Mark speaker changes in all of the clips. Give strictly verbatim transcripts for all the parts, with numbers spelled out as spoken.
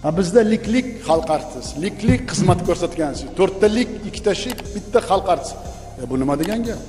Speaker 1: Bizda liklik xalq artisi, liklik xizmat ko'rsatgansiz, to'rtta lik, ikkita shik, bitta xalq artisi. E bu nima degan gap?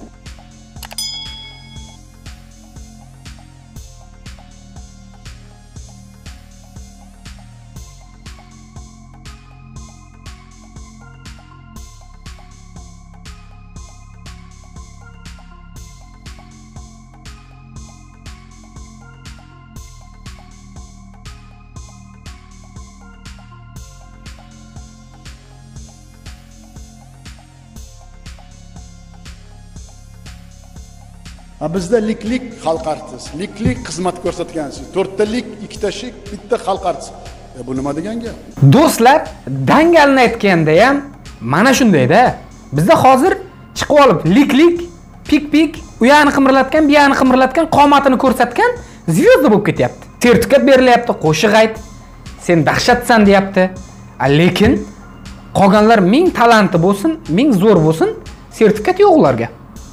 Speaker 1: Bizda liklik xalq artisi, liklik xizmat ko'rsatgansiz, to'rtta lik, ikkita shik, bitta xalq artisi. E bu nima degan gap?
Speaker 2: Do'stlar, dangalni aytganda ham mana shundayda. Bizda hozir chiqib olib liklik, pik-pik, u yoqni qimirlatgan, bu yoqni qimirlatgan, qomatini ko'rsatgan zvezda bo'lib ketyapti. Sertifikat berilyapti, qo'shiq ayt, sen dahshatsan deyapti. Lekin qolganlar ming talanti bo'lsin, ming zo'r bo'lsin, sertifikat yo'q ularga.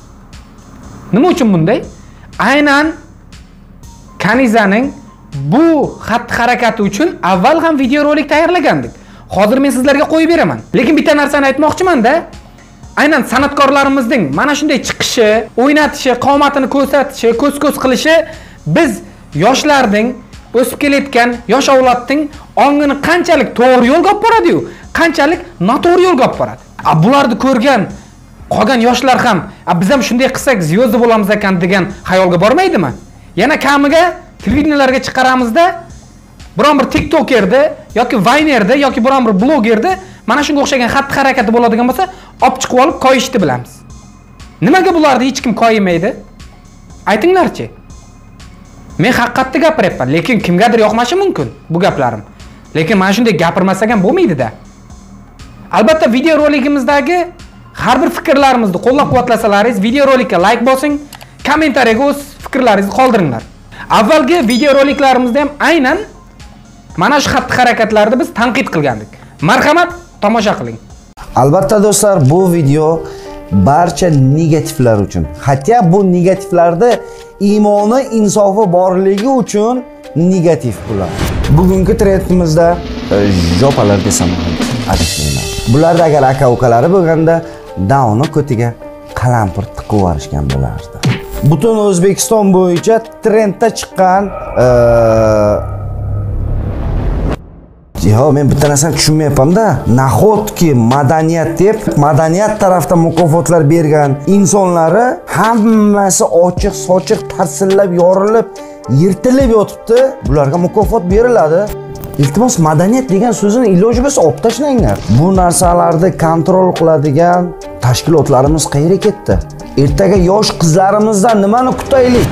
Speaker 2: Nima uchun bunday? Aynan Kanizaning bu xatti-harakati uchun avval ham video rolik tayyorlagandik. Hozir men sizlarga qo'yib beraman. Lekin bitta narsani aytmoqchiman-da. Aynan san'atkorlarimizning mana shunday chiqishi, o'ynatishi, qomatini ko'rsatishi, ko'z-ko'z qilishi biz yoshlarning, o'sib kelayotgan yosh avlodning ongini qanchalik to'g'ri yo'lga olib boradi-yu, qanchalik noto'g'ri yo'lga olib boradi. A bularni ko'rgan qolgan yoshlar ham, biz ham shunday qilsak zvezda bo'lamiz ekan degan xayolga bormaydimi? Yana kamiga televideniyalarga chiqaramizda, biron bir TikTokerda yoki Vinerda yoki biron bir blogerda mana shunga o'xshagan xatti-harakati bo'ladigan bo'lsa, olib chiqib olib qo'yishni bilamiz. Nimaga bularni hech kim qo'ymaydi? Aytinglarchi. Men haqiqatni gapiryapman, lekin kimgadir yoqmashi mumkin bu gaplarim. Lekin mana shunday gapirmasak ham bo'lmaydi-da. Albatta video roligimizdagi har bir fikrlarimizni qo'llab-quvvatlasalaringiz, video rolikka like bosing, kommentariyaga o'z fikrlaringizni qoldiringlar. Avvalgi video roliklarimizda ham aynan mana shu xatti-harakatlarni biz tanqid qilgandik. Marhamat, tomosha qiling.
Speaker 3: Albatta do'stlar, bu video barcha negativlar uchun. Hatto bu negativlarda iymoni, insofi borligi uchun negativ bular. Bugungi trendimizda jopalar desam adashmayman. Bularda agar aka-ukalari bo'lganda Downi ko'tiga qalampir tiqib yuborishgan bo'lardi. Butun O'zbekiston bo'yicha trendda chiqqan Yo, men bitta narsani tushunmayapman-da. Nahotki madaniyat deb, madaniyat tarafdan mukofotlar bergan insonlari hammasi ochiq, sochiq, tarsillab, yorilib, yirtilib yotibdi. Bularga mukofot beriladi. Iltimos, madaniyat degan so'zini iloji bo'lsa olib tashlanglar. Bu narsalarni kontrol qiladigan tashkilotlarimiz qayerga ketdi? Ertaga yosh qizlarimizdan nimani kutaylik?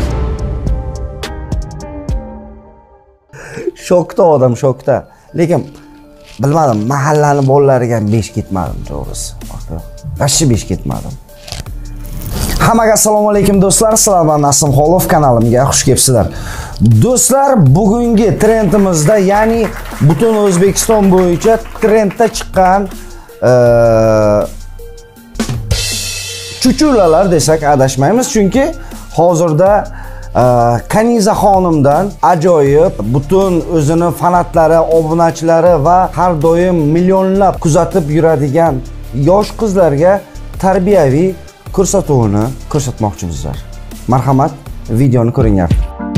Speaker 3: Shokda odam, shokda. Lekin bilmadim, mahallani bolalariga besh ketmadim to'g'risi. Vashshi besh ketmadim. Hammaga assalomu alaykum do'stlar, sizlarman Nasim Xolov, kanalimga xush kelibsizlar. Do'stlar, bugungi trendimizda, ya'ni butun O'zbekiston bo'yicha trendda chiqqan chuchulalar desak adashmaymiz, chunki hozirda Kaniza xonimdan ajoyib butun o'zini fanatlari, obunachilari va har doim millionlab kuzatib yuradigan yosh qizlarga tarbiyaviy ko'rsatuvini ko'rsatmoqchimizlar. Marhamat, videoni ko'ringlar.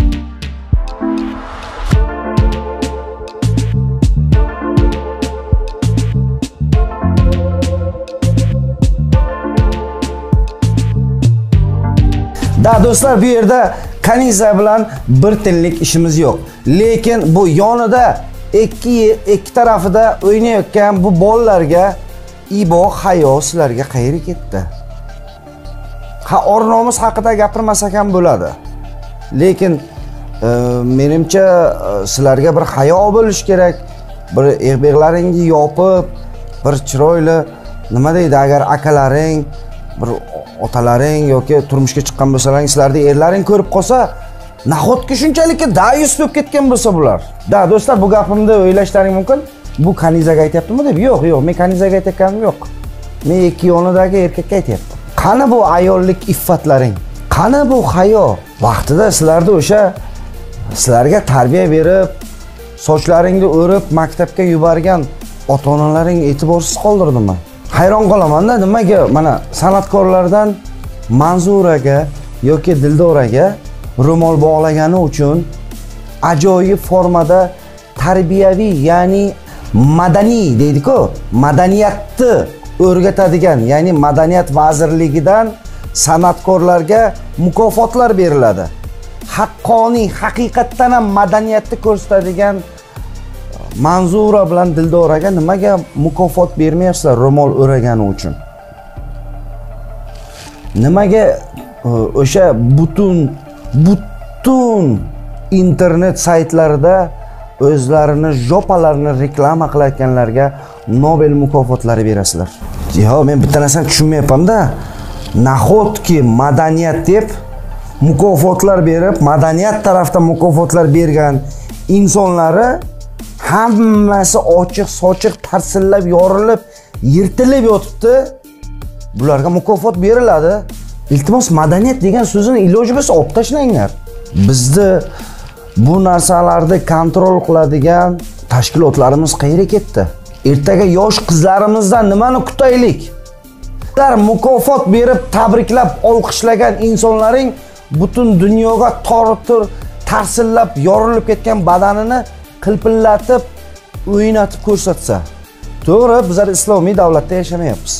Speaker 3: Da do'stlar, bu yerda Kaniza bilan bir tinlik ishimiz yo'q. Lekin bu yonida ikki ikki tarafida o'ynayotgan bu bolalarga ibo hayo sizlarga qayerga ketdi? Ha, o'rnomiz haqida gapirmasak ham bo'ladi. Lekin e, menimcha sizlarga bir hayo bo'lish kerak. Bir eg'beg'laringni yopib, bir chiroyli nima deydi, agar akalaring, bir otalaring yoki turmushga chiqqan bo'lsalaring, sizlarning erlaring ko'rib qolsa, nahotki shunchalikka dayus bo'lib ketgan bo'lsa bular. Da do'stlar, bu gapimni o'ylashlaring mumkin. Bu Kanizaga aytyaptimi deb? Yo'q, yo'q, men Kanizaga aytayotganim yo'q. Men ikki yonidagi erkakka aytyapman. Qani bu ayollik iffatlaring? Qani bu hayo? Vaqtida sizlarda o'sha sizlarga tarbiya berib, sochlaringni o'rib maktabga yuborgan ota-onalaring e'tiborsiz qoldirdimi? Hayron qolaman-da, nimaga mana san'atkorlardan Manzuraga yoki Dildoraga ro'mol bog'lagani uchun ajoyib formada tarbiyaviy, ya'ni madaniy deydi-ku, madaniyatni o'rgatadigan, ya'ni madaniyat vazirligidan san'atkorlarga mukofotlar beriladi. Haqqoniy, haqiqatdan ham madaniyatni ko'rsatadigan Manzura bilan Dildoraga nimaga mukofot bermayapsizlar ro'mol o'ragani uchun? Nimaga o'sha butun butun internet saytlarida o'zlarini jopalarini reklama qilayotganlarga Nobel mukofotlari berasizlar? Yo, men bitta narsani tushunmayapman-da. Nahotki madaniyat deb mukofotlar berib, madaniyat tarafdan mukofotlar bergan insonlari hammasi ochiq sochiq tarsillab, yorilib, yirtilib yotibdi. Bularga mukofot beriladi. Iltimos, madaniyat degan so'zini iloji bo'lsa olib tashlanglar. Bizni bu narsalarni kontrol qiladigan tashkilotlarimiz qayerga ketdi? Ertaga yosh qizlarimizdan nimani kutaylik? Ular mukofot berib, tabriklab, olqishlagan insonlaring butun dunyoga tortir, tarsillab, yorilib ketgan badanini qilpillatib, o'ynatib ko'rsatsa. To'g'ri, bizlar islomiy davlatda yashamayapmiz.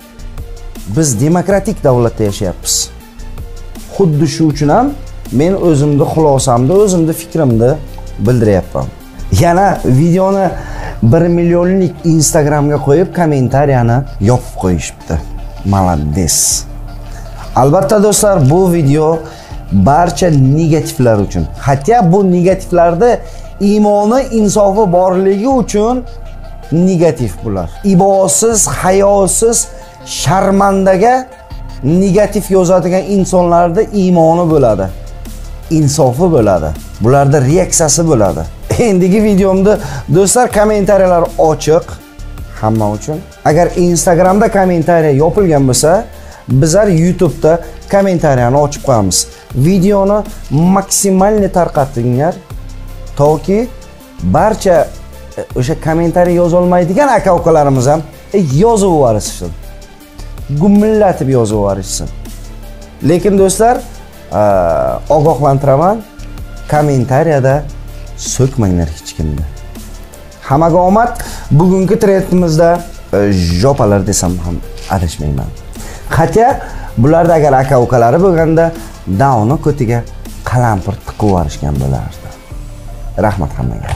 Speaker 3: Biz demokratik davlatda yashayapmiz. Xuddi shu uchun ham men o'zimni xulosamni, o'zimni fikrimni bildiryapman. Yana videoni bir millionlik Instagramga qo'yib, kommentariyani yopib qo'yishibdi. Malades. Albatta do'stlar, bu video barcha negativlar uchun. Hatto bu negativlarda iymoni, insofi borligi uchun negativ bular. Ibosiz, hayosiz, sharmandaga negativ yozadigan insonlarda iymoni bo'ladi, insofi bo'ladi, bularda reaksiyasi bo'ladi. Endigi videomda do'stlar kommentariyalar ochiq hamma uchun. Agar Instagramda kommentariya yopilgan bo'lsa, bizlar YouTube'da kommentariyani ochib qo'yamiz. Videoni maksimalni tarqatinglar toki barcha o'sha kommentariya yoza olmaydigan aka-ukalarimiz ham yozib yuborishsin. Gumillatib yozib yuborishsin. Lekin do'stlar, ogohlantiraman, kommentariyada so'kmanglar hech kimni. Hammaga omad. Bugungi trendimizda jopalar desam ham adashmayman. Hatto bularda agar aka-ukalari bo'lganda davni ko'tiga qalampir tiqib yuborishgan bo'lardi. Rahmat hammaga.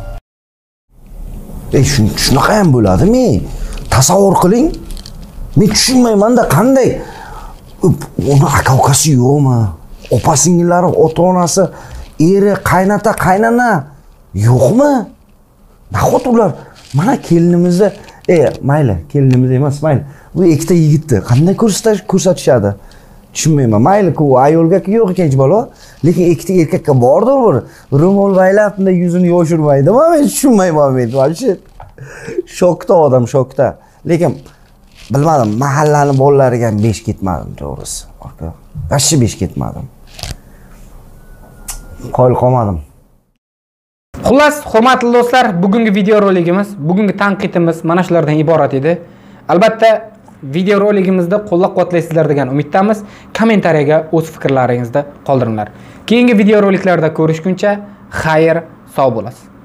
Speaker 3: Ey, shunaqa ham bo'ladimi? Tasavvur qiling. Men tushunmayman-da, qanday uni aka-ukasi yo'qmi? Opa-singillari, ota-onasi, eri, qaynota, qaynana yo'qmi? Nahot ular mana kelinimizni, ey, mayli, kelinimiz emas, mayli. Bu ikkita yigitni qanday ko'rsatish ko'rsatishadi? Tushunmayman. Mayli-ku, ayolga yo'q ekan bola, lekin ikkita erkakka bordir bir. Ro'mol baylab, bunday yuzini yoshirmaydimi? Men tushunmayman men. Vashi shokda odam, shokda. Lekin bilmadim, mahallani bolalariga besh ketmadim to'g'risi. Aka, vashi besh ketmadim. Qo'l qolmadim.
Speaker 2: Xullas, hurmatli do'stlar, bugungi video roligimiz, bugungi tanqidimiz mana shulardan iborat edi. Albatta, video roligimizda qo'llab-quvvatlaysizlar degan umiddamiz. Kommentariyaga o'z fikrlaringizni qoldiringlar. Keyingi video roliklarda ko'rishguncha xayr, sog' bo'lasiz.